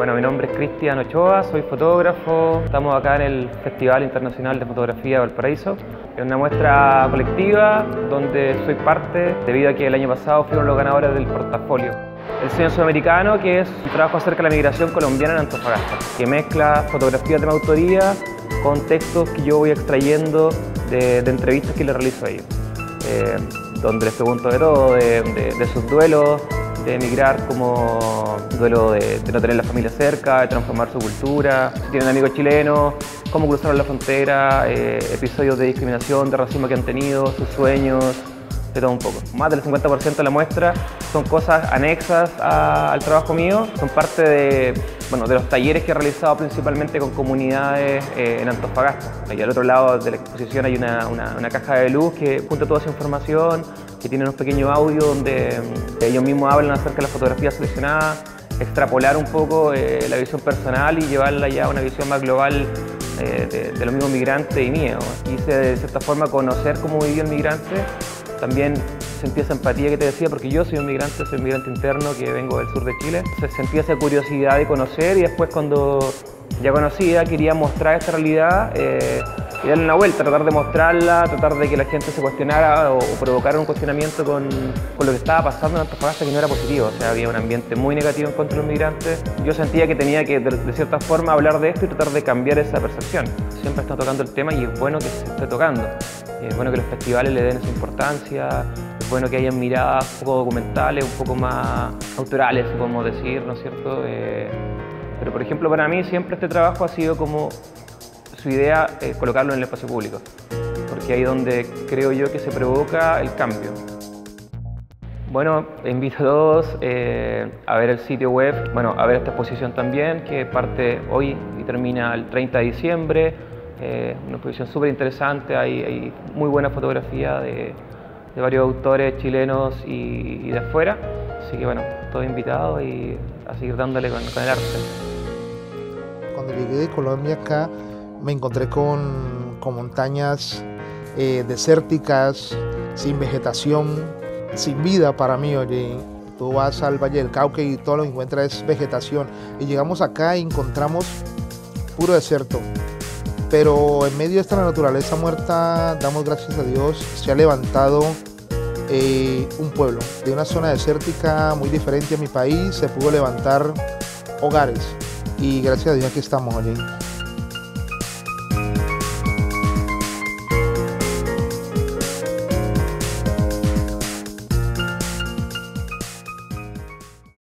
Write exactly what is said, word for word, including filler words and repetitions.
Bueno, mi nombre es Cristian Ochoa, soy fotógrafo. Estamos acá en el Festival Internacional de Fotografía de Valparaíso. Es una muestra colectiva donde soy parte debido a que el año pasado fueron los ganadores del portafolio. El Sueño Sudamericano, que es un trabajo acerca de la migración colombiana en Antofagasta, que mezcla fotografías de mi autoría con textos que yo voy extrayendo de, de entrevistas que les realizo a ellos. Eh, donde les pregunto de todo, de, de, de sus duelos, de emigrar como duelo de, de no tener la familia cerca, de transformar su cultura, si tienen amigos chilenos, cómo cruzaron la frontera, eh, episodios de discriminación, de racismo que han tenido, sus sueños, de todo un poco. Más del cincuenta por ciento de la muestra son cosas anexas a, al trabajo mío, son parte de, bueno, de los talleres que he realizado principalmente con comunidades eh, en Antofagasta. Y al otro lado de la exposición hay una, una, una caja de luz que junta toda esa información, que tiene unos pequeños audios donde ellos mismos hablan acerca de la fotografía seleccionada, extrapolar un poco eh, la visión personal y llevarla ya a una visión más global eh, de, de los mismos migrantes y mío. Quise de cierta forma conocer cómo vivió el migrante, también sentí esa empatía que te decía, porque yo soy un migrante, soy un migrante interno que vengo del sur de Chile. Entonces sentí esa curiosidad de conocer y después cuando ya conocía quería mostrar esta realidad eh, y darle una vuelta, tratar de mostrarla, tratar de que la gente se cuestionara o, o provocara un cuestionamiento con, con lo que estaba pasando en Antofagasta, que no era positivo. O sea, había un ambiente muy negativo en contra de los migrantes. Yo sentía que tenía que, de, de cierta forma, hablar de esto y tratar de cambiar esa percepción. Siempre está tocando el tema y es bueno que se esté tocando. Es bueno que los festivales le den esa importancia, es bueno que hayan miradas un poco documentales, un poco más autorales, podemos decir, ¿no es cierto? Eh, pero, por ejemplo, para mí siempre este trabajo ha sido como su idea eh, colocarlo en el espacio público, porque ahí es donde creo yo que se provoca el cambio. Bueno, invito a todos eh, a ver el sitio web, bueno, a ver esta exposición también, que parte hoy y termina el treinta de diciembre. Eh, una exposición súper interesante, hay, hay muy buena fotografía de, de varios autores chilenos y, y de afuera, así que bueno, todos invitados y a seguir dándole con, con el arte. Cuando llegué de Colombia acá me encontré con, con montañas eh, desérticas, sin vegetación, sin vida para mí. Oye, tú vas al Valle del Cauca y todo lo que encuentras es vegetación, y llegamos acá y encontramos puro desierto. Pero en medio de esta naturaleza muerta, damos gracias a Dios, se ha levantado eh, un pueblo. De una zona desértica muy diferente a mi país, se pudo levantar hogares. Y gracias a Dios aquí estamos, oye.